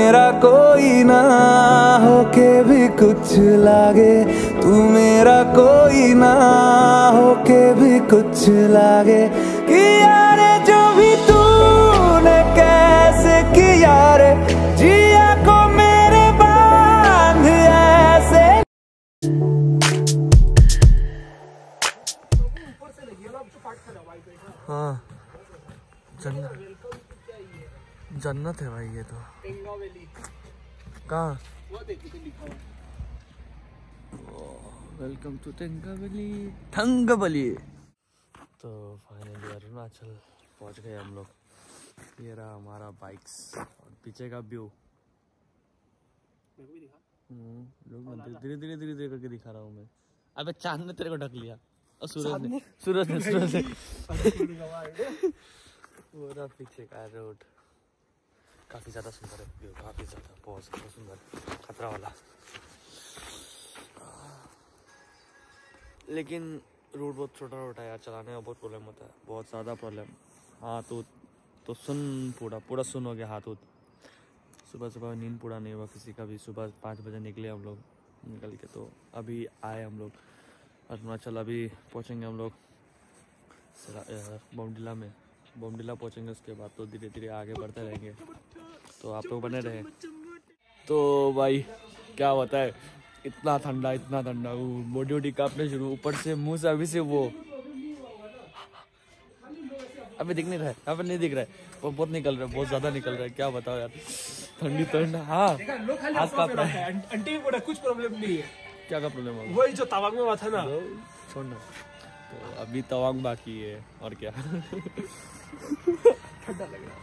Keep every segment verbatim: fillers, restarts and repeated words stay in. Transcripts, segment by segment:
मेरा कोई ना होके भी कुछ लागे, तू मेरा कोई ना होके भी कुछ लागे। कि यार जो भी तूने कैसे किया रे, जिया को मेरे बांध ऐसे। हाँ जन्नत जन्नत है भाई ये तो। कहाँ? वेलकम टू तेंगावली थंगावली। तो फाइनली अरुणाचल पहुंच गए हम लोग। ये रहा हमारा बाइक्स और पीछे का व्यू। लोग धीरे धीरे धीरे धीरे करके दिखा रहा हूँ मैं। अबे चांद ने तेरे को ढक लिया और सूरज ने सूरज ने सूरज ने पूरा पीछे का रोड काफी ज्यादा सुंदर है व्यू, काफी ज्यादा बहुत ज्यादा सुंदर, खतरा वाला। लेकिन रोड बहुत छोटा छोटा है यार, चलाने में बहुत प्रॉब्लम होता है, बहुत ज़्यादा प्रॉब्लम। हाथ उत तो सुन पूरा पूरा सुन हो गया हाथ उत। सुबह सुबह नींद पूरा नहीं हुआ किसी का भी। सुबह पाँच बजे निकले हम लोग निकल के, तो अभी आए हम लोग अरुणाचल। अभी पहुँचेंगे हम लोग बोमडिला में। बोमडिला पहुँचेंगे उसके बाद तो धीरे धीरे आगे बढ़ते रहेंगे, तो आप लोग बने रहे। तो भाई क्या होता है, इतना ठंडा इतना ठंडा, वो बॉडी वॉडी कांपने शुरू, ऊपर से मुंह से अभी से वो अभी दिख नहीं रहा है, अभी नहीं दिख रहा है, वो बहुत निकल रहा है, बहुत ज्यादा निकल रहा है। क्या बताओ यार, ठंडी ठंडा। हाँ हाथ कांप रहा है। आंटी को कुछ प्रॉब्लम नहीं है। क्या का प्रॉब्लम है? वही जो तवांग में हुआ था ना, छोड़ना। तो अभी तवांग बाकी है और क्या। ठंडा लग रहा है।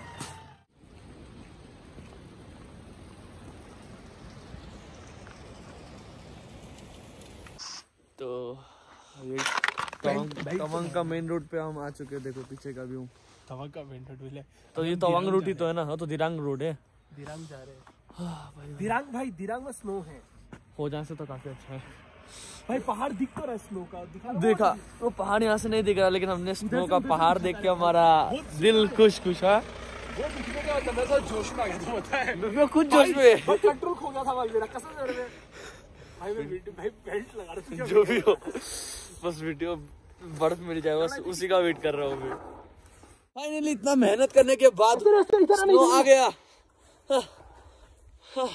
तो ये तवांग तवांग का मेन रोड पे हम आ चुके हैं। देखो पीछे का व्यू। तवांग का मेन रोड है तो ये तवांग रोड ही तो है ना। हाँ तो दिरांग रोड है। दिरांग जा रहे हैं। दिरांग भाई, दिरांग में स्नो है। हो जाने से तो काफी अच्छा है भाई। पहाड़ दिख तो रहा है स्नो का, दिखा देखा वो पहाड़ यहाँ से नहीं दिख रहा, लेकिन हमने स्नो का पहाड़ देख के हमारा दिल खुश खुश है। वो दिखने का मतलब मैं तो जोश में आ गया था, पता है मैं खुद जोश में कंट्रोल खो गया था भाई मेरा, कसम से। भाई मैं भाई बेल्ट लगा रहा था। जो भी हो बस वीडियो बर्फ मिल जाए, बस उसी का वेट कर रहा हूँ मैं। फाइनली इतना मेहनत करने के बाद स्नो आ गया। हाँ, हाँ।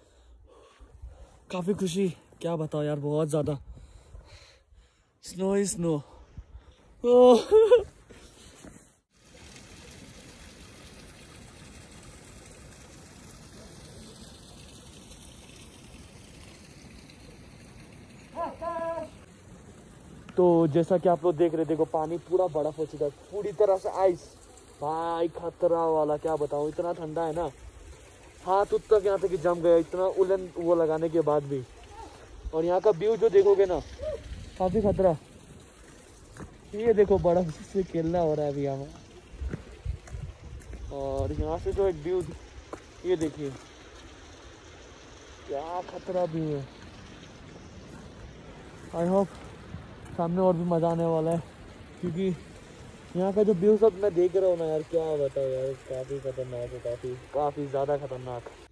काफी खुशी, क्या बताओ यार, बहुत ज्यादा। स्नो ही स्नो। तो जैसा कि आप लोग देख रहे, देखो पानी पूरा बर्फ हो चुका है, पूरी तरह से आइस। भाई खतरा वाला, क्या बताऊं, इतना ठंडा है ना, हाथ उत तक यहाँ तक जम गया, इतना उलन वो लगाने के बाद भी। और यहाँ का व्यू जो देखोगे ना, काफी खतरा। ये देखो बर्फ से खेलना हो रहा है अभी यहाँ। और यहाँ से जो एक व्यू, ये देखिए क्या खतरा व्यू है। आई होप सामने और भी मजा आने वाला है, क्योंकि यहाँ का जो व्यू सब मैं देख रहा हूँ ना यार, क्या बताओ यार, काफी खतरनाक है, काफी काफी ज्यादा खतरनाक।